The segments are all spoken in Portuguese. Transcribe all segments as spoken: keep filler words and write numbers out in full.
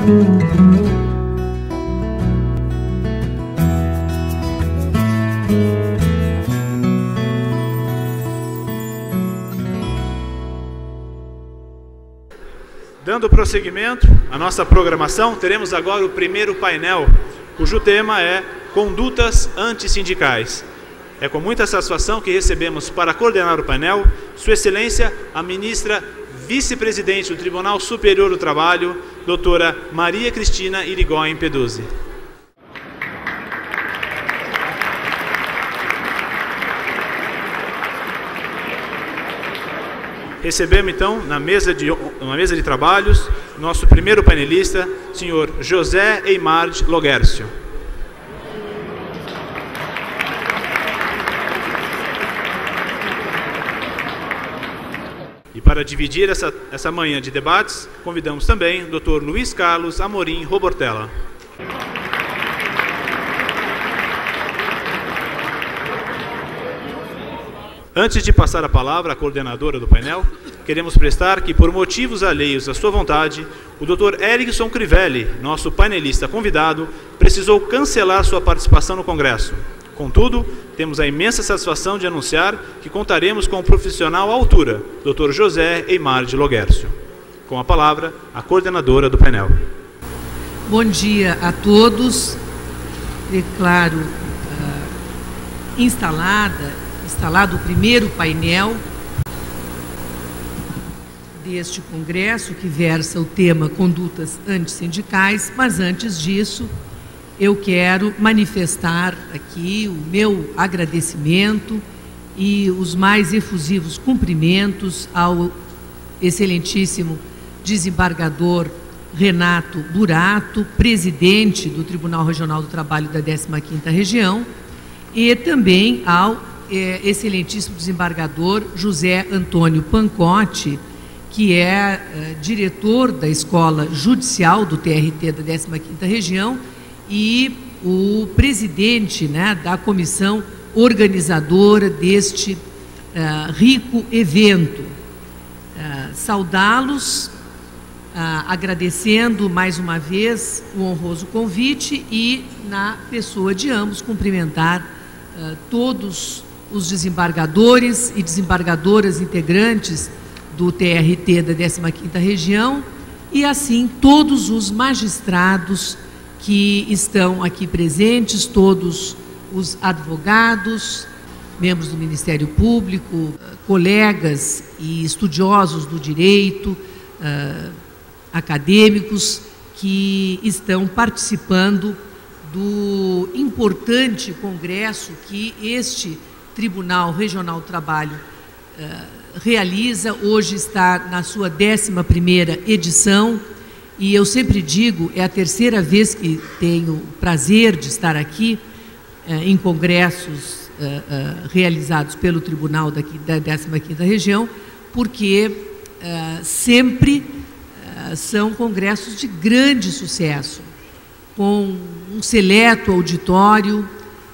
Dando prosseguimento à nossa programação, teremos agora o primeiro painel, cujo tema é Condutas Antissindicais. É com muita satisfação que recebemos para coordenar o painel Sua Excelência, a ministra vice-presidente do Tribunal Superior do Trabalho, doutora Maria Cristina Irigoyen Peduzzi. Recebemos, então, na mesa de, na mesa de trabalhos, nosso primeiro painelista, senhor José Eimard Loguércio. E para dividir essa, essa manhã de debates, convidamos também o doutor Luiz Carlos Amorim Robortella. Antes de passar a palavra à coordenadora do painel, queremos prestar que, por motivos alheios à sua vontade, o doutor Erickson Crivelli, nosso painelista convidado, precisou cancelar sua participação no Congresso. Contudo, temos a imensa satisfação de anunciar que contaremos com um profissional à altura, doutor José Eimard Loguércio. Com a palavra, a coordenadora do painel. Bom dia a todos. Declaro uh, instalada instalado o primeiro painel deste congresso, que versa o tema Condutas Antissindicais, mas antes disso, eu quero manifestar aqui o meu agradecimento e os mais efusivos cumprimentos ao excelentíssimo desembargador Renato Burato, presidente do Tribunal Regional do Trabalho da décima quinta Região, e também ao É, excelentíssimo desembargador José Antônio Pancotti, que é, é diretor da Escola Judicial do T R T da décima quinta Região e o presidente, né, da comissão organizadora deste é, rico evento. É, saudá-los, é, agradecendo mais uma vez o honroso convite e, na pessoa de ambos, cumprimentar é, todos os desembargadores e desembargadoras integrantes do T R T da décima quinta Região e, assim, todos os magistrados que estão aqui presentes, todos os advogados, membros do Ministério Público, colegas e estudiosos do direito, uh, acadêmicos que estão participando do importante congresso que este Tribunal Regional do Trabalho uh, realiza. Hoje está na sua décima primeira edição e eu sempre digo, é a terceira vez que tenho o prazer de estar aqui uh, em congressos uh, uh, realizados pelo Tribunal daqui da décima quinta Região, porque uh, sempre uh, são congressos de grande sucesso, com um seleto auditório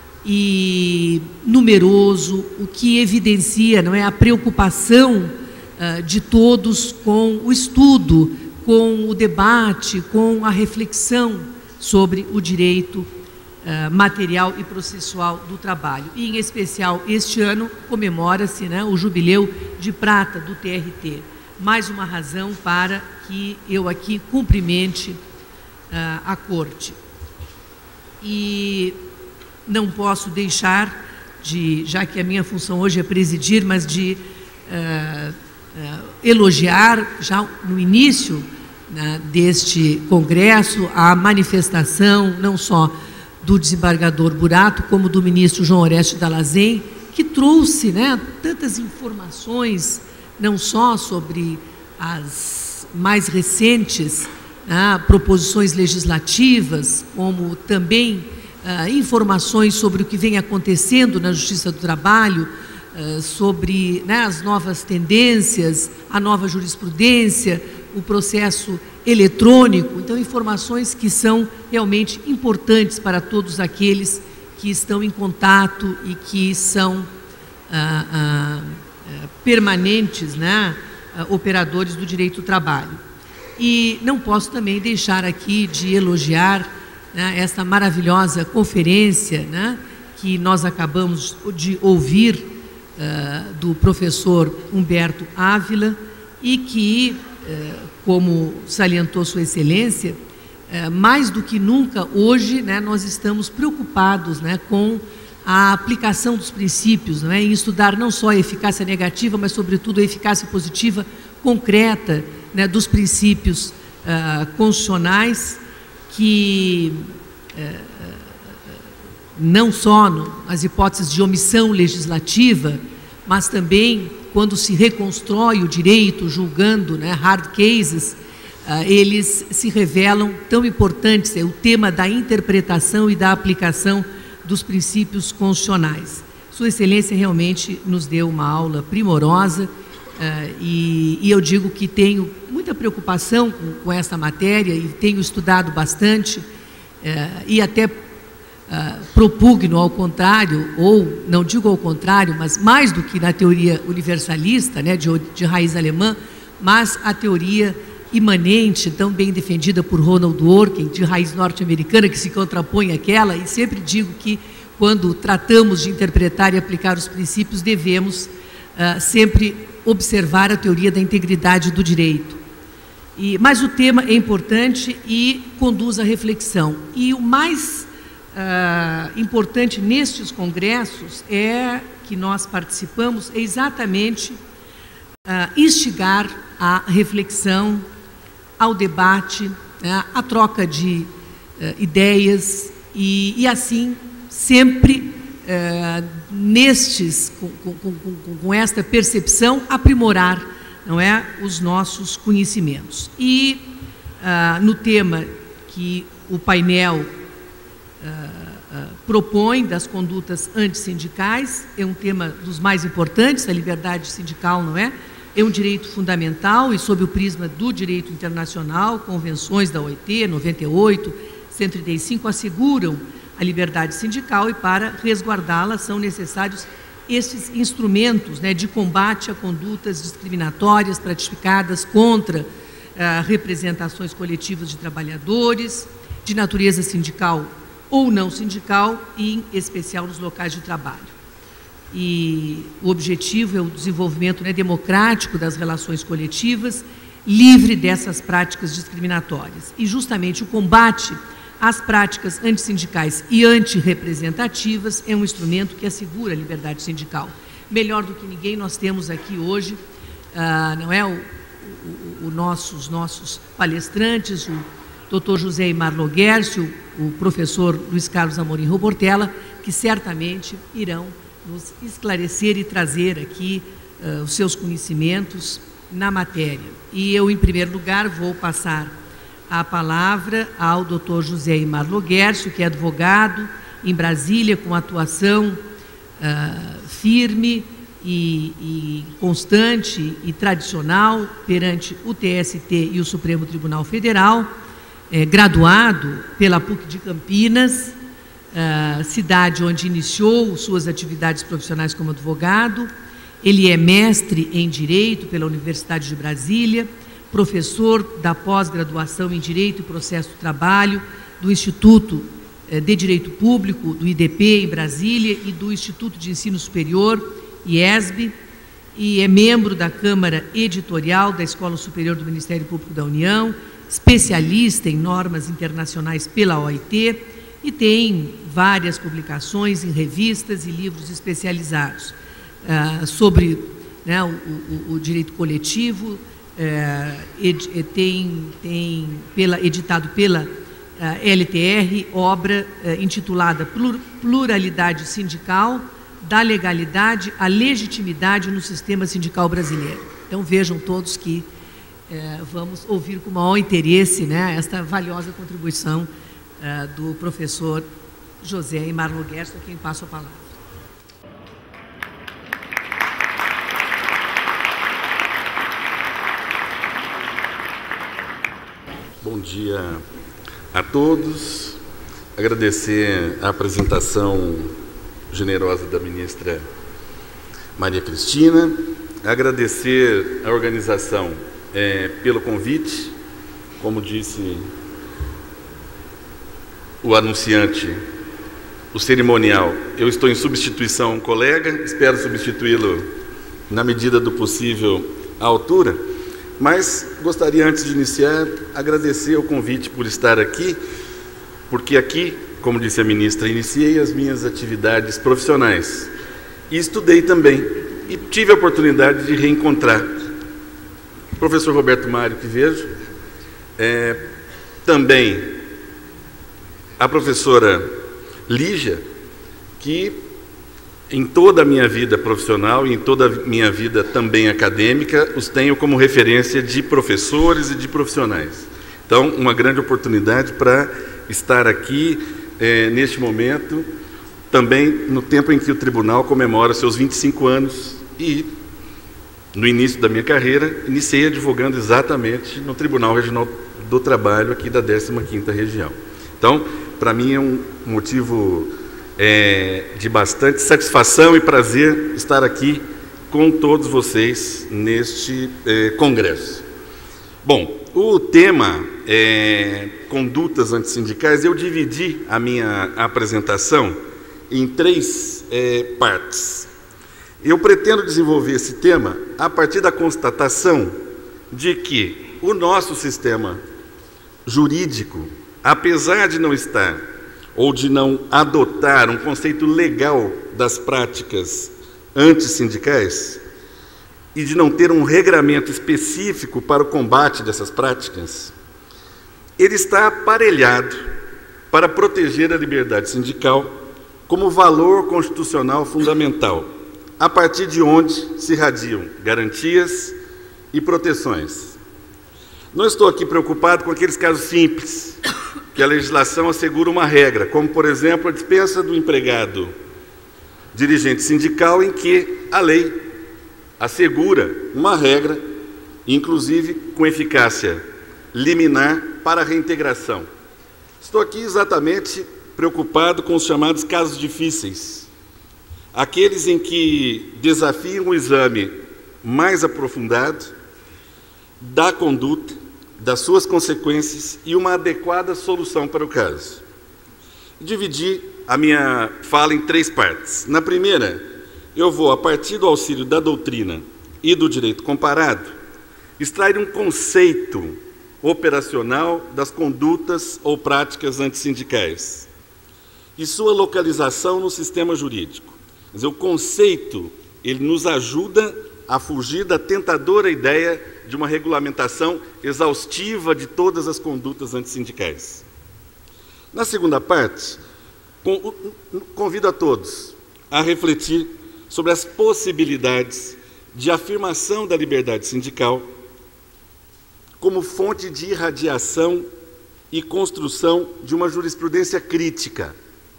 e numeroso, o que evidencia, não é, a preocupação uh, de todos com o estudo, com o debate, com a reflexão sobre o direito uh, material e processual do trabalho. E, em especial, este ano comemora-se, né, o jubileu de prata do T R T. Mais uma razão para que eu aqui cumprimente uh, a Corte. E não posso deixar de, já que a minha função hoje é presidir, mas de uh, uh, elogiar, já no início uh, deste congresso, a manifestação não só do desembargador Burato, como do ministro João Oreste Dallazen, que trouxe, né, tantas informações, não só sobre as mais recentes uh, proposições legislativas, como também Uh, informações sobre o que vem acontecendo na Justiça do Trabalho, uh, sobre, né, as novas tendências, a nova jurisprudência, o processo eletrônico. Então, informações que são realmente importantes para todos aqueles que estão em contato e que são uh, uh, uh, permanentes, né, uh, operadores do direito do trabalho. E não posso também deixar aqui de elogiar, né, essa maravilhosa conferência, né, que nós acabamos de ouvir uh, do professor Humberto Ávila e que, uh, como salientou Sua Excelência, uh, mais do que nunca hoje, né, nós estamos preocupados, né, com a aplicação dos princípios, não é? Em estudar não só a eficácia negativa, mas sobretudo a eficácia positiva concreta, né, dos princípios uh, constitucionais que uh, não só no, as hipóteses de omissão legislativa, mas também quando se reconstrói o direito, julgando, né, hard cases, uh, eles se revelam tão importantes, é o tema da interpretação e da aplicação dos princípios constitucionais. Sua Excelência realmente nos deu uma aula primorosa, uh, e, e eu digo que tenho muita preocupação com, com essa matéria e tenho estudado bastante, uh, e até uh, propugno ao contrário, ou não digo ao contrário, mas mais do que na teoria universalista, né, de, de raiz alemã, mas a teoria imanente, tão bem defendida por Ronald Dworkin, de raiz norte-americana, que se contrapõe àquela, e sempre digo que, quando tratamos de interpretar e aplicar os princípios, devemos uh, sempre observar a teoria da integridade do direito. E, mas o tema é importante e conduz à reflexão. E o mais uh, importante nestes congressos é que nós participamos é exatamente uh, instigar a reflexão, ao debate, né, à troca de uh, ideias e, e assim sempre uh, nestes com, com, com, com esta percepção aprimorar, não é, os nossos conhecimentos. E uh, no tema que o painel uh, uh, propõe das condutas antissindicais, é um tema dos mais importantes, a liberdade sindical, não é? É um direito fundamental e, sob o prisma do direito internacional, convenções da O I T, noventa e oito, cento e trinta e cinco, asseguram a liberdade sindical e, para resguardá-la, são necessários esses instrumentos, né, de combate a condutas discriminatórias praticadas contra ah, representações coletivas de trabalhadores, de natureza sindical ou não sindical, e em especial nos locais de trabalho. E o objetivo é o desenvolvimento, né, democrático das relações coletivas, livre dessas práticas discriminatórias. E justamente o combate às práticas antissindicais e antirrepresentativas é um instrumento que assegura a liberdade sindical. Melhor do que ninguém, nós temos aqui hoje, ah, não é, o, o, o nosso, os nossos palestrantes, o doutor José Aymar Loguercio, o professor Luiz Carlos Amorim Robortella, que certamente irão nos esclarecer e trazer aqui uh, os seus conhecimentos na matéria. E eu, em primeiro lugar, vou passar a palavra ao doutor José Aymar Loguercio, que é advogado em Brasília, com atuação uh, firme e, e constante e tradicional perante o T S T e o Supremo Tribunal Federal, é, graduado pela P U C de Campinas, Uh, cidade onde iniciou suas atividades profissionais como advogado. Ele é mestre em Direito pela Universidade de Brasília, professor da pós-graduação em Direito e Processo do Trabalho do Instituto de Direito Público, do I D P, em Brasília, e do Instituto de Ensino Superior, I E S B, e é membro da Câmara Editorial da Escola Superior do Ministério Público da União, especialista em normas internacionais pela O I T, e tem várias publicações em revistas e livros especializados uh, sobre, né, o, o, o direito coletivo, uh, ed, tem, tem pela, editado pela uh, L T R, obra uh, intitulada Pluralidade Sindical, da Legalidade à Legitimidade no Sistema Sindical Brasileiro. Então vejam todos que uh, vamos ouvir com o maior interesse, né, esta valiosa contribuição Uh, do professor José Aymar Loguercio, a quem passo a palavra. Bom dia a todos. Agradecer a apresentação generosa da ministra Maria Cristina. Agradecer a organização é, pelo convite como disse o anunciante, o cerimonial, eu estou em substituição a um colega, espero substituí-lo na medida do possível à altura, mas gostaria, antes de iniciar, agradecer o convite por estar aqui, porque aqui, como disse a ministra, iniciei as minhas atividades profissionais e estudei também, e tive a oportunidade de reencontrar o professor Roberto Mário, que vejo, é, também a professora Lígia, que em toda a minha vida profissional e em toda a minha vida também acadêmica, os tenho como referência de professores e de profissionais. Então, uma grande oportunidade para estar aqui, é, neste momento, também no tempo em que o tribunal comemora seus vinte e cinco anos e, no início da minha carreira, iniciei advogando exatamente no Tribunal Regional do Trabalho aqui da décima quinta Região. Então, para mim é um motivo é, de bastante satisfação e prazer estar aqui com todos vocês neste é, congresso. Bom, o tema é condutas antissindicais. Eu dividi a minha apresentação em três é, partes. Eu pretendo desenvolver esse tema a partir da constatação de que o nosso sistema jurídico, apesar de não estar ou de não adotar um conceito legal das práticas antissindicais e de não ter um regramento específico para o combate dessas práticas, ele está aparelhado para proteger a liberdade sindical como valor constitucional fundamental, a partir de onde se irradiam garantias e proteções. Não estou aqui preocupado com aqueles casos simples, que a legislação assegura uma regra, como, por exemplo, a dispensa do empregado dirigente sindical, em que a lei assegura uma regra, inclusive com eficácia liminar para a reintegração. Estou aqui exatamente preocupado com os chamados casos difíceis, aqueles em que desafiam o exame mais aprofundado da conduta, das suas consequências e uma adequada solução para o caso. Dividi a minha fala em três partes. Na primeira, eu vou, a partir do auxílio da doutrina e do direito comparado, extrair um conceito operacional das condutas ou práticas antissindicais e sua localização no sistema jurídico. Quer dizer, o conceito, ele nos ajuda a fugir da tentadora ideia de uma regulamentação exaustiva de todas as condutas antissindicais. Na segunda parte, convido a todos a refletir sobre as possibilidades de afirmação da liberdade sindical como fonte de irradiação e construção de uma jurisprudência crítica.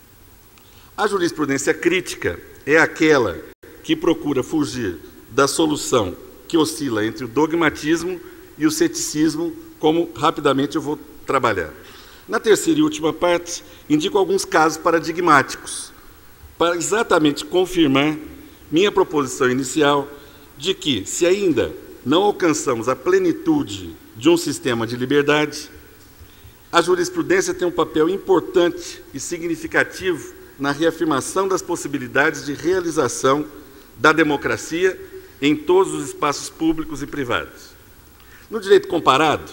A jurisprudência crítica é aquela que procura fugir da solução que oscila entre o dogmatismo e o ceticismo, como rapidamente eu vou trabalhar. Na terceira e última parte, indico alguns casos paradigmáticos, para exatamente confirmar minha proposição inicial de que, se ainda não alcançamos a plenitude de um sistema de liberdade, a jurisprudência tem um papel importante e significativo na reafirmação das possibilidades de realização da democracia em todos os espaços públicos e privados. No direito comparado,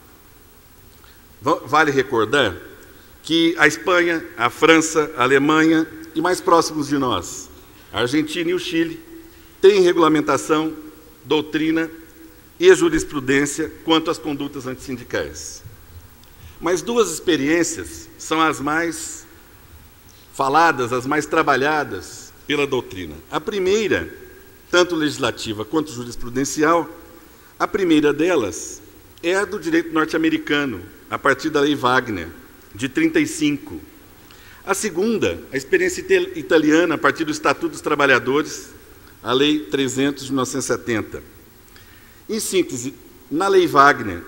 vale recordar que a Espanha, a França, a Alemanha e, mais próximos de nós, a Argentina e o Chile, têm regulamentação, doutrina e jurisprudência quanto às condutas antissindicais. Mas duas experiências são as mais faladas, as mais trabalhadas pela doutrina. A primeira, tanto legislativa quanto jurisprudencial, a primeira delas é a do direito norte-americano, a partir da Lei Wagner, de trinta e cinco. A segunda, a experiência italiana, a partir do Estatuto dos Trabalhadores, a Lei trezentos de mil novecentos e setenta. Em síntese, na Lei Wagner,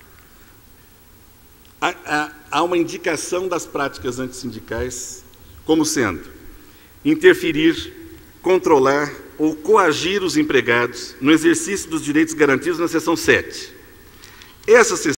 há, há, há uma indicação das práticas antissindicais como sendo interferir, controlar ou coagir os empregados no exercício dos direitos garantidos na seção sete. Essa